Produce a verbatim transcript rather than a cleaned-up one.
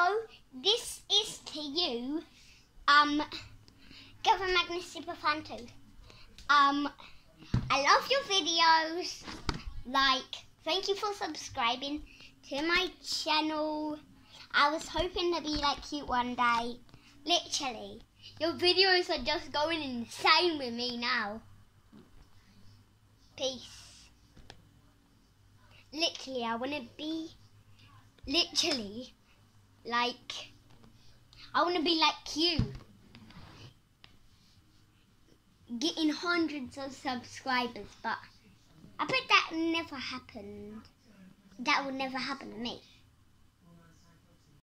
this is to you, um, Gavin Magnus Superfan two. Um, I love your videos. Like, thank you for subscribing to my channel. I was hoping to be like you one day. Literally, your videos are just going insane with me now. Peace. Literally, I want to be, literally, like, I want to be like you. Getting hundreds of subscribers, but I bet that never happened. That would never happen to me.